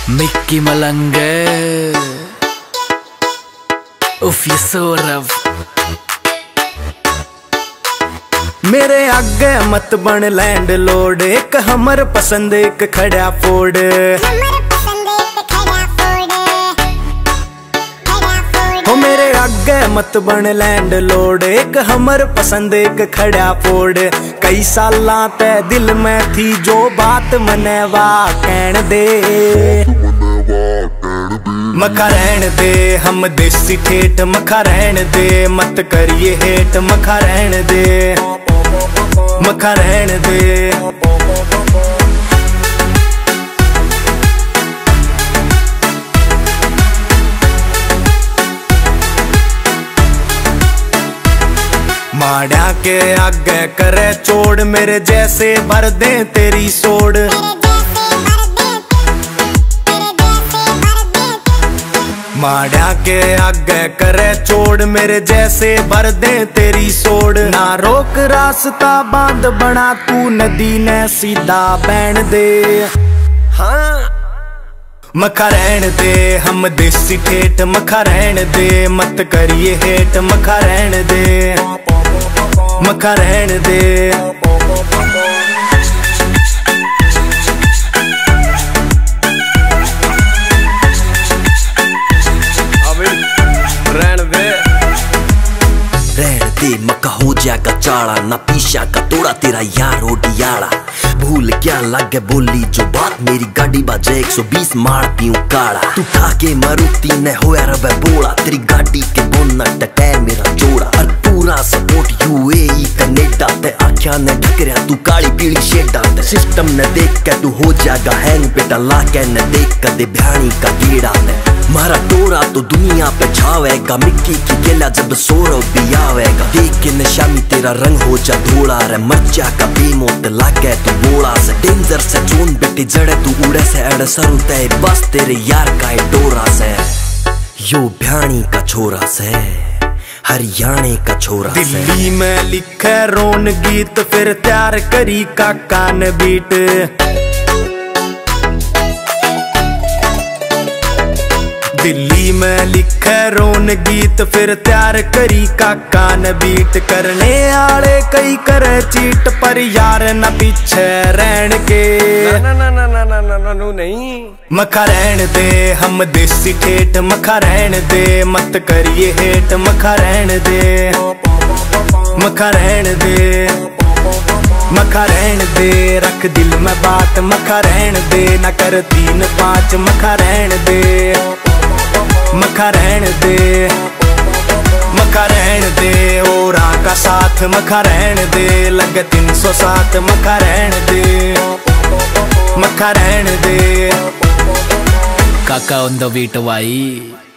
Mickey मलंग उफ ये सौरभ। मेरे आगे मत बन लैंड लोड, एक हमर पसंद एक खड़ा फोड़। हो मेरे आगे मत बन लैंड लोड, एक हमर पसंद एक खड़ा फोड़। कई सालां ते दिल में थी जो बात मनेवा कहन दे, मखा रहन दे हम देसी ठेठ, मखा रहन दे मत करिए हेट, मखा रहन दे मखा रहन दे। माड़ा के आगे करे चोड़, मेरे जैसे भर दे तेरी सोड़। माड़ा के आगे करे चोड़, मेरे जैसे भर दे तेरी सोड़। ना रोक रास्ता बांध बना तू, नदी ने सीधा बहन दे। हाँ मखा रहन दे हम देसी ठेठ, मखा रहन दे मत करिए हेट, मखा रहन दे मखा रहन दे। मक्का हो जाएगा चाड़ा, ना पीछा का तोड़ा तेरा यार ओडियाड़ा। भूल क्या लगे बोली जो बात, मेरी गाड़ी बाजे 120 मार पीऊं काड़ा। तू ठाके मारुति ने होया रवे बोला, तेरी गाड़ी के बोनट टायर मेरा जोड़ा। और पूरा सपोर्ट यूएई कनेडा ते आख्या ने ढकरिया तू काली पीली शेडा ते। सिस्टम ने देख के तू हो जाएगा हैंग, बेटा ला के ने देख कदे भ्याणी का गेड़ा ते। मारा टोरा तो दुनिया पे छावेगा, मिक्की की गेला जब सौरभ भी आवेगा। देख के निशानी तेरा रंग हो जा धोड़ा रे, मर्चा का बेमोत लागे तू बोला से। डेंजर से जोन बेटी जड़े तू उड़े से अड़ सरू ते, बस तेरे यार का है डोरा से। यो भ्याणी का छोरा से हरियाणे का छोरा से। दिल्ली में लिखे रोन गीत, फिर तैयार करी का कान बीट। दिल्ली में लिखे रोन गीत, फिर तैयार करी का कान बीट। करने आले कई करे चीट, पर यार न पीछे रहन के। ना नहीं मखा रहन दे हम देसी ठेठ, मखा रहन दे मत करिए हेट, मखा रहन दे मखा रहन दे मखा रहन दे। रख दिल में बात मखा रहन दे, न कर 3-5 मखा रहन दे मखा रहन दे मखा रहन दे। और का साथ मखा रहन दे, लगे 307 मखा रहन दे मखा रहन दे। काका ऑन द बीट भाई।